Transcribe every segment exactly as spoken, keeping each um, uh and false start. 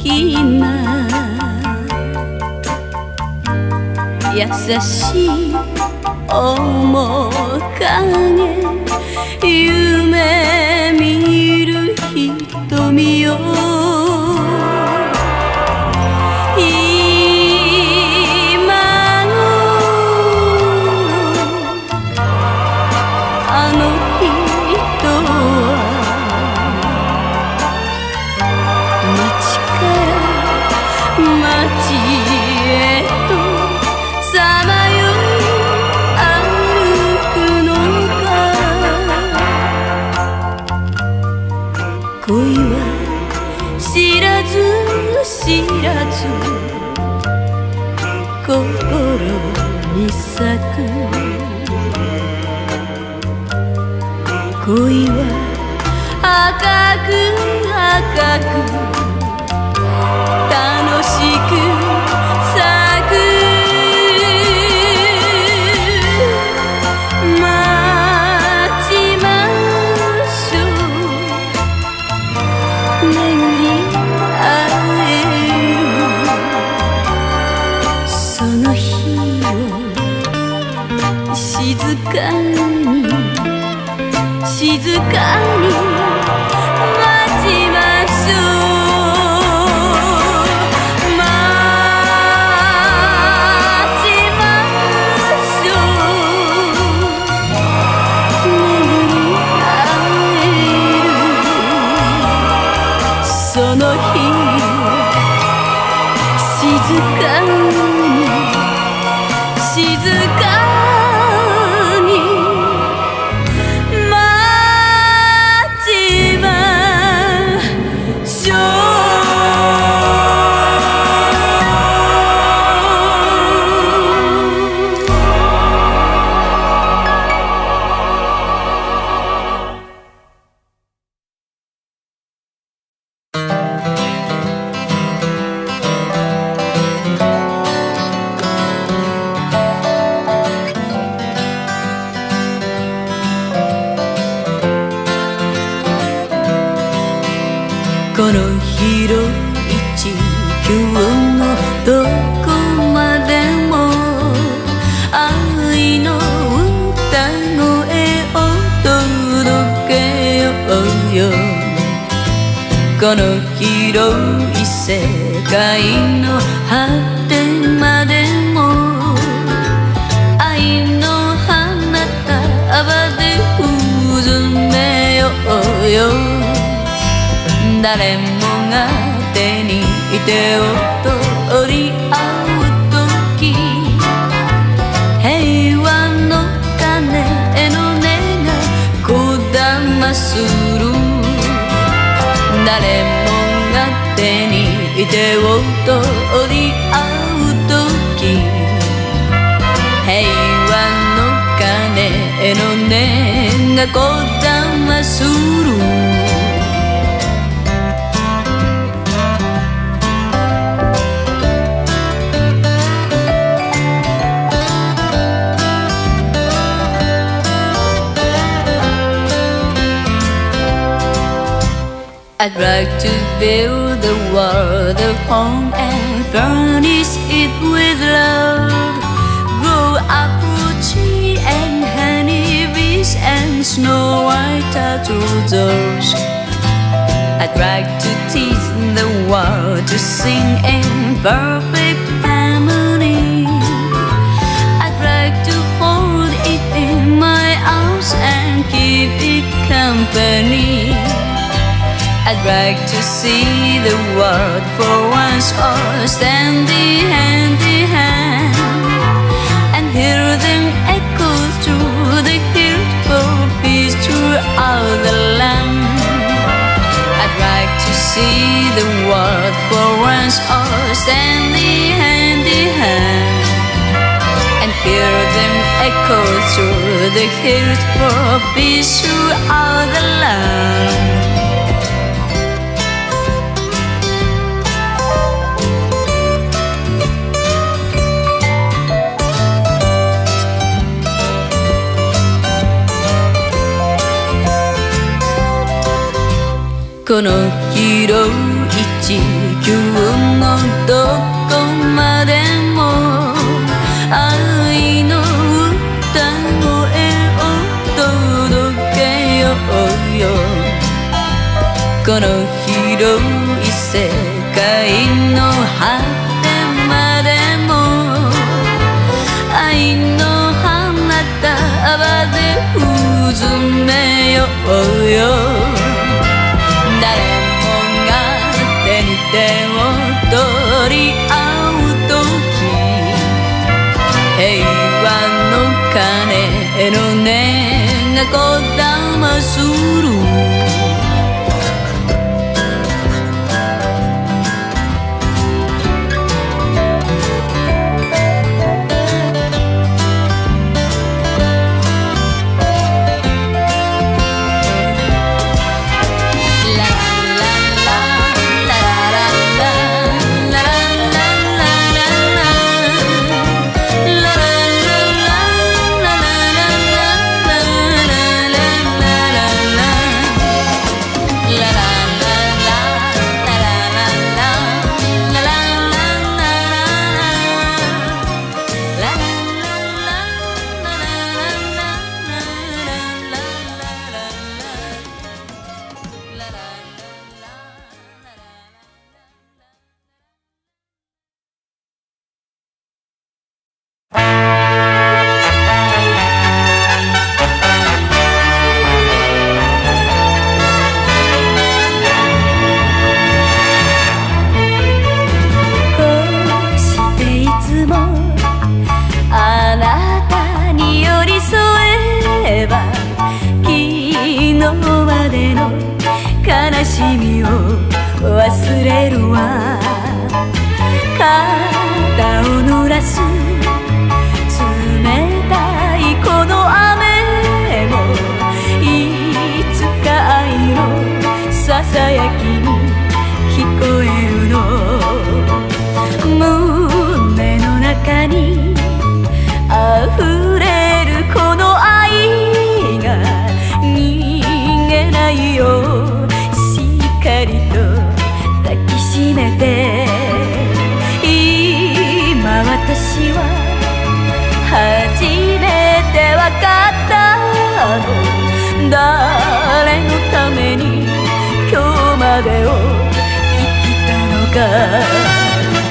いな優しい面影夢見る瞳よ恋は知らず知らず心に咲く恋は赤く赤く楽しく咲く静かに静かに待ちましょう待ちましょう巡り会えるその日静かに静かにこの広い地球のどこまでも愛の歌声を届けようよこの広い世界の果てまでも愛の花束で渦めようよ誰もが手に手を取り合う時平和の鐘の音がこだまする誰もが手に手を取り合う時平和の鐘の音がこだまするI'd like to build the world a home and furnish it with love. Grow apple tree and honey bees and snow white turtles. I'd like to teach the world to sing in perfect harmony. I'd like to hold it in my arms and keep it company. I'd like to see the world for once all standing hand in hand and hear them echo through the hills for peace throughout the land. I'd like to see the world for once all standing hand in hand and hear them echo through the hills for peace throughout the land.この広い地球この広い世界の果てまでも愛の花束で渦めようよ。誰もが手に手を取り合うとき、平和の鐘の音がこだまする。忘れるわ。肩を濡らす冷たいこの雨も、いつか愛のささやきに聞こえるの。胸の中に溢れるこの愛が逃げないよ。しっかりと抱きしめて、今私は初めてわかったの。誰のために今日までを生きたのか。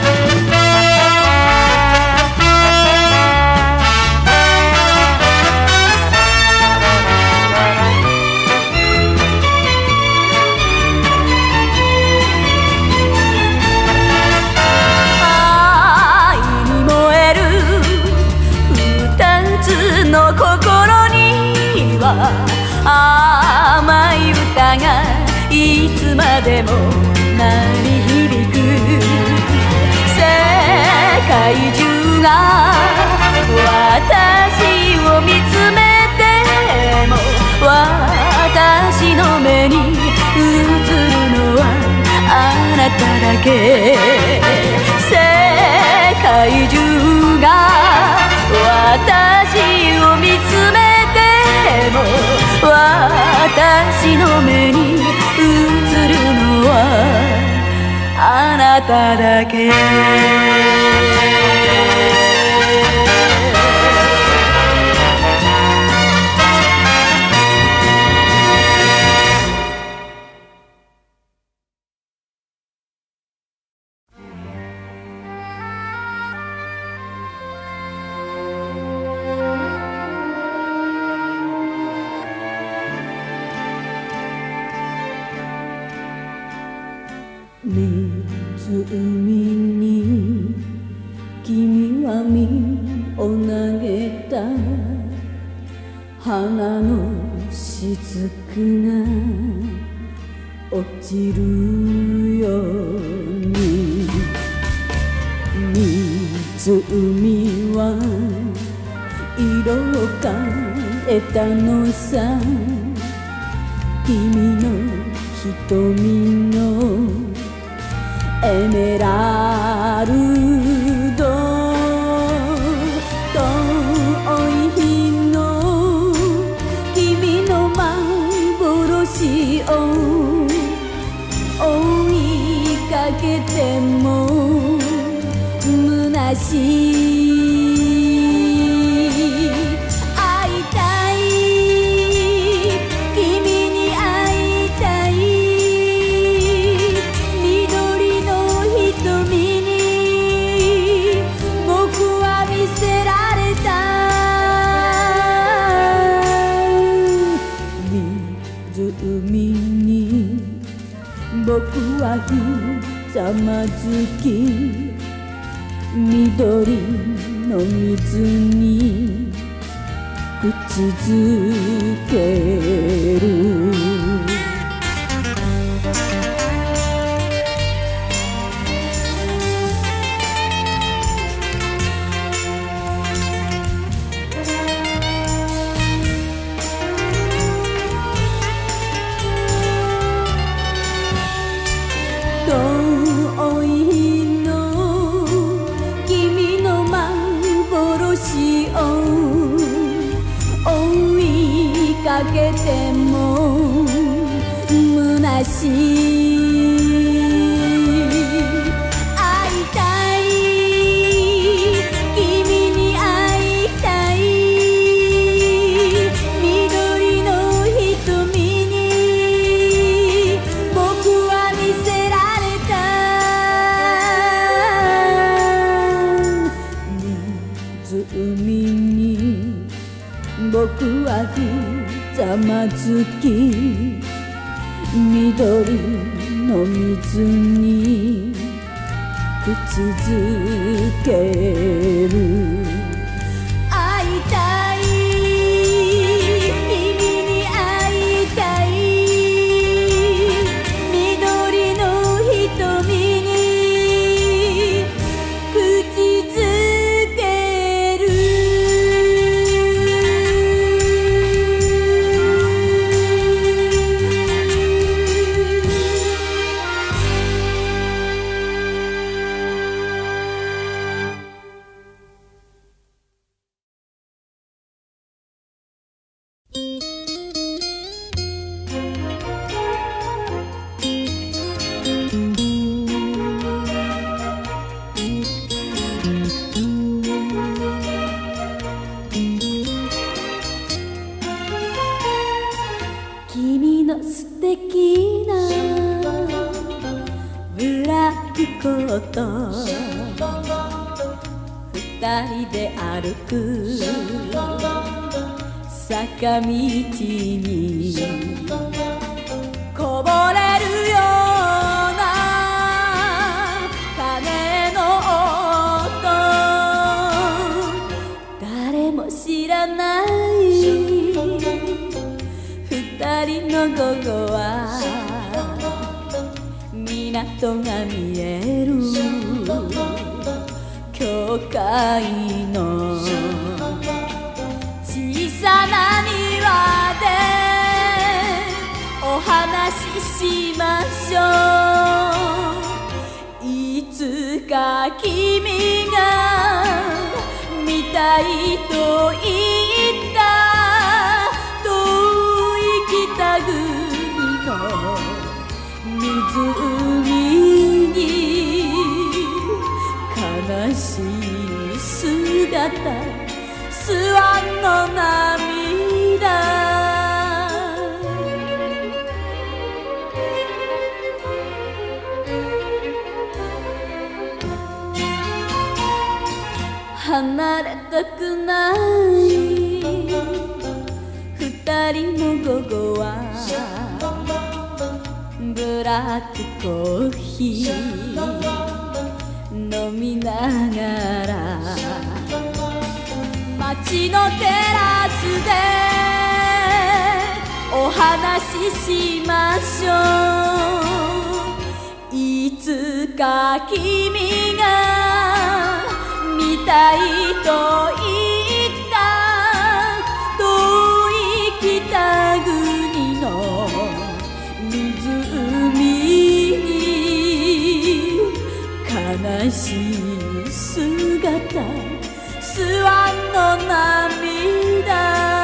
の心には甘い歌がいつまでも鳴り響く。世界中が私を見つめても、私の目に映るのはあなただけ。世界中が私を見つめても、私の目に映るのはあなただけ。湖に君は身を投げた。花の雫が落ちるように、湖は色を変えたのさ。君の瞳のエメラルド、遠い日の君の幻を追いかけても虚しい。会いたい、君に会いたい。 まずき緑の水に口づける遠いの君の幻を追いかけても虚しい会いたい君に会いたい緑の瞳に僕は見せられた湖に僕はひざまずき緑の水に口づける会いたい君に会いたい緑の瞳に口づける君の素敵なブラックコート二人で歩く坂道にこぼれるような鐘の音誰も知らない二人の午後は港が見える教会の小さな庭でお話ししましょういつか君が見たいと言った遠い北国の湖に悲しい姿スワンの涙離れたくない二人の午後はブラックコーヒー飲みながら街のテラスでお話ししましょういつか君が見たいと言った遠い北国の湖に悲しい姿スワンの涙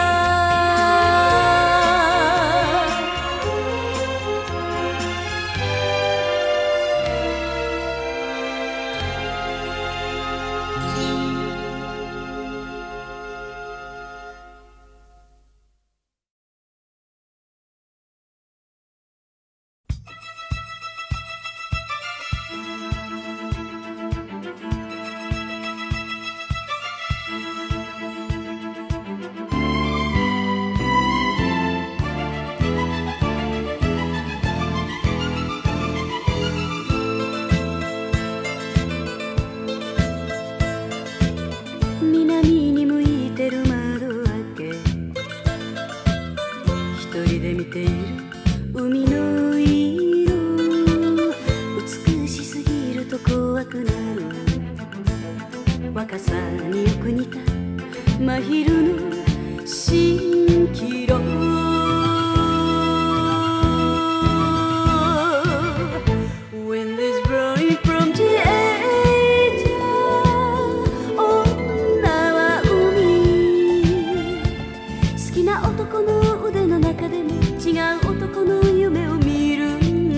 怖くなる若さによく似た真昼の蜃気楼Wind is blowing from the edge 女は海好きな男の腕の中でも違う男の夢を見る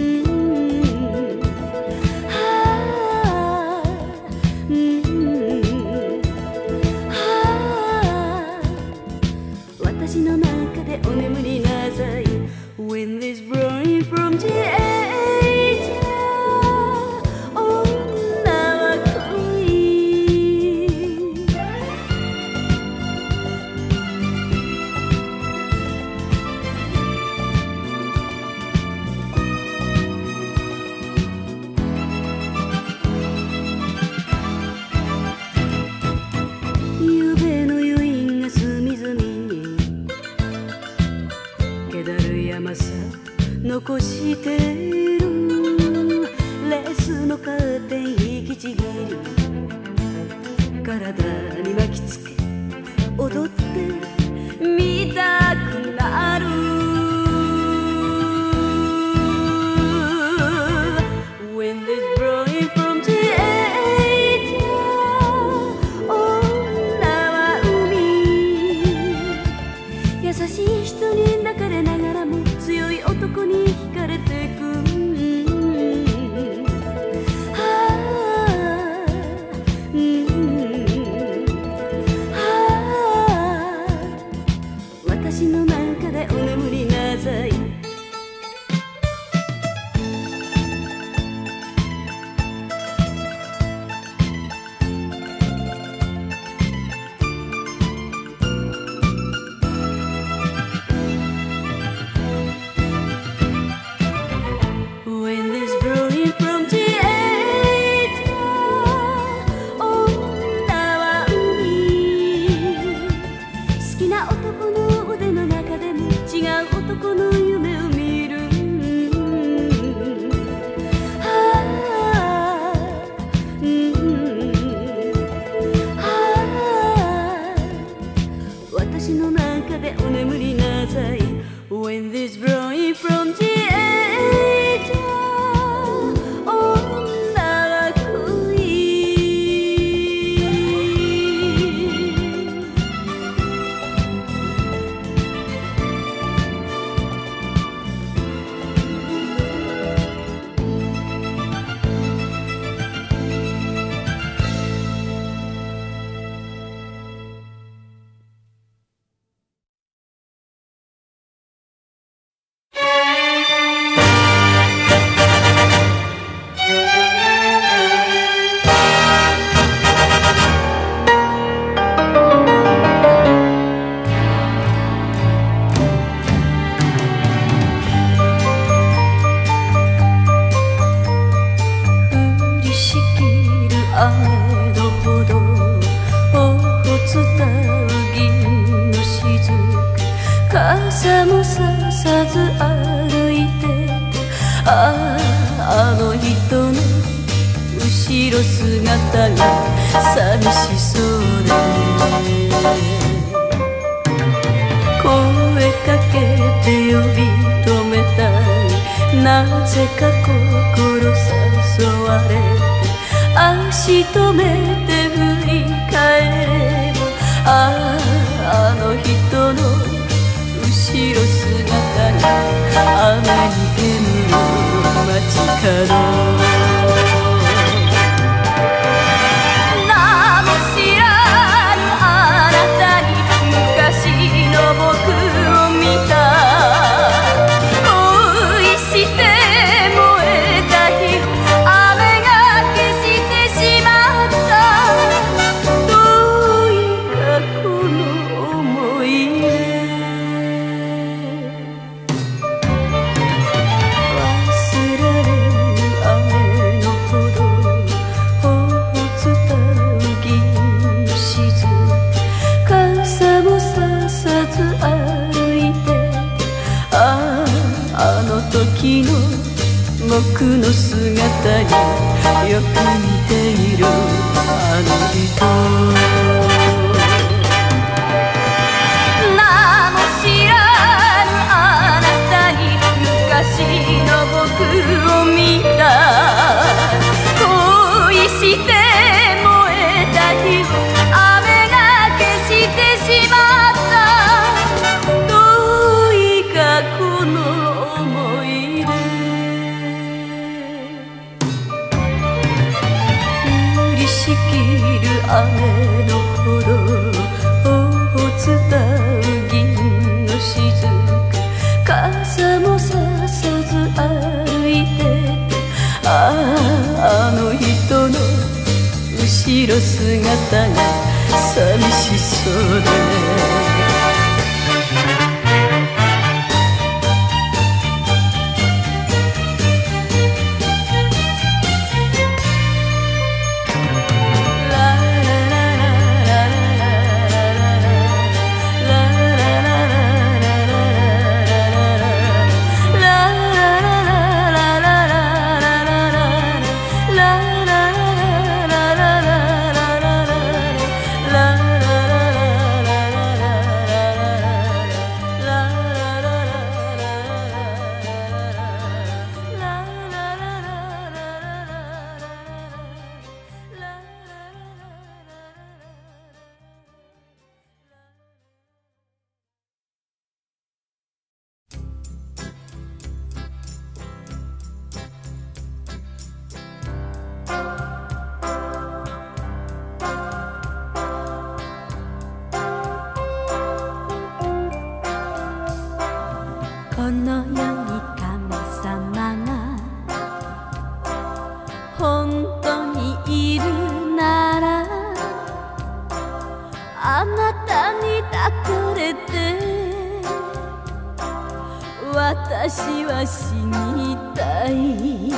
私の中でお眠りなさい Wind is blowing from the edge 女は恋夕べの余韻が隅々に気だるい甘さ残してるレースのカーテン引きちぎり体に巻きつけ踊ってみたくなる Wind is blowing from the edge 女は海優しい人に抱かれながらも強い男に惹かれてく私の中でお眠りなさい男の夢を見る私の中でお眠りなさい Wind is blowing from the edge 女は恋雨の歩道を伝う銀の雫傘もささず歩いててあああの人の後ろ姿が寂しそうで声かけて呼び止めたいなぜか心誘われて足止めて振り返ればあああの人の後ろ姿が雨に煙る街角名も知らぬあなたに昔の僕を見た恋して燃えた日雨が消してしまった遠い過去の思い出忘れられぬ雨の歩道を伝う銀の雫傘もささず歩いてあああの時の僕の姿によく似の人名も知らぬあなたに昔の僕を見た恋して燃えた日を雨が消してしまった遠い過去の思い出降りしきる雨のほどを伝う銀の雫傘もささず歩いててあああの人の後ろ姿が寂しそうでこの世に神様が本当にいるならあなたに抱かれて私は死にたい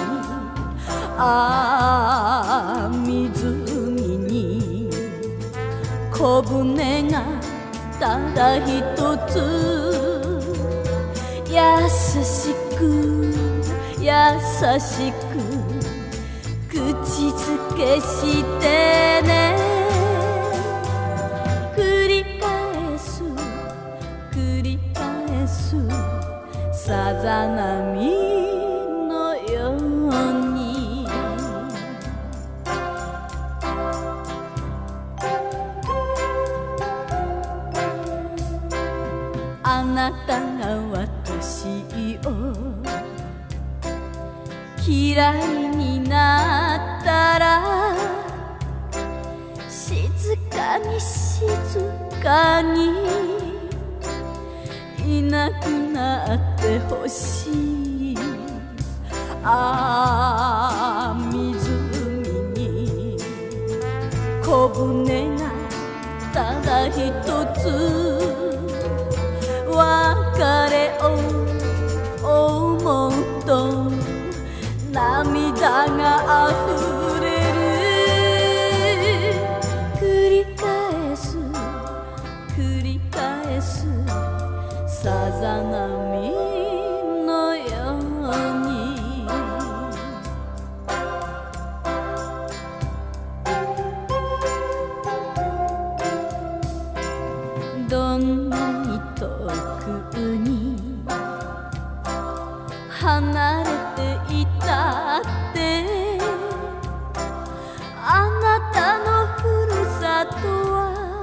ああ湖に小舟がただ一つ優しく優しく口づけしてね繰り返す繰り返すさざ波のようにあなたが私を嫌いになったら静かに静かにいなくなってほしいああ湖に小舟がただ一つ別れを思うと涙があふれる繰り返す繰り返すさざ波のようにどんなに遠くに離れていたってあなたのふるさとは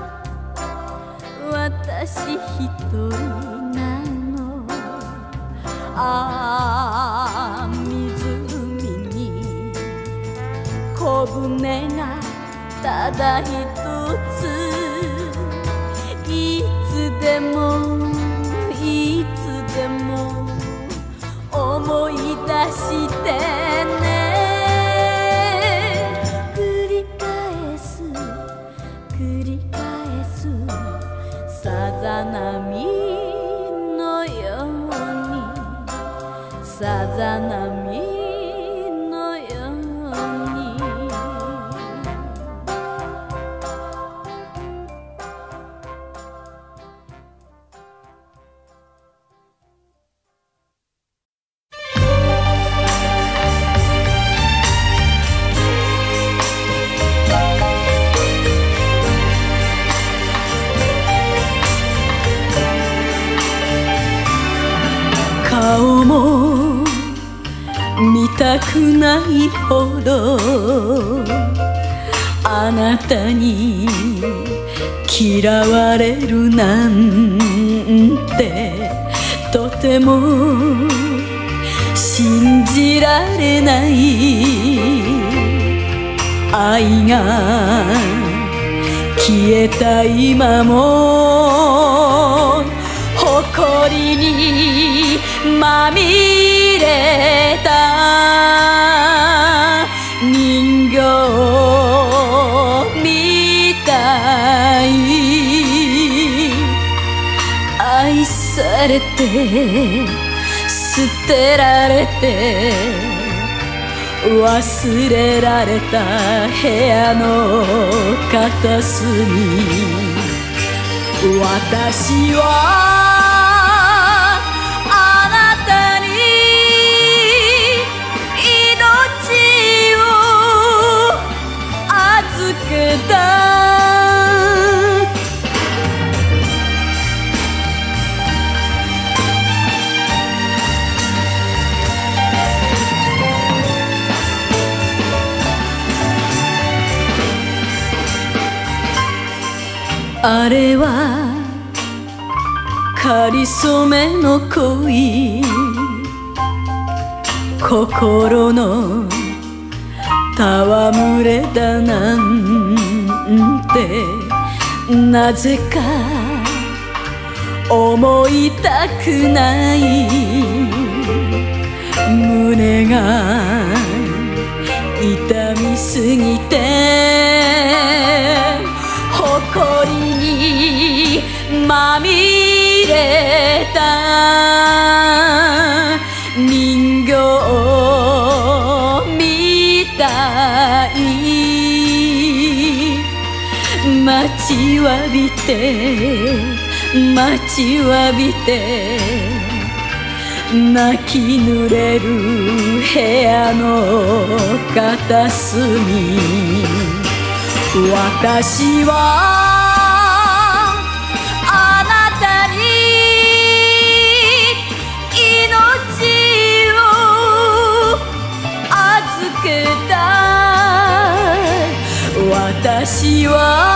私一人なのああ湖に小舟がただ一ついつでもいつでも思い出してね繰り返す繰り返すさざ波のようにさざ波のようにないほどあなたに嫌われるなんてとても信じられない。愛が消えた今も誇りにまみれた人形みたい。愛されて捨てられて忘れられた部屋の片隅、私はあなたに命を預けた。あれはかりそめの恋、心の戯れだなんてなぜか思いたくない。胸が痛みすぎて誇りにまみれた人形みたい。待ちわびて待ちわびて泣き濡れる部屋の片隅、私はあなたに命を預けた。私は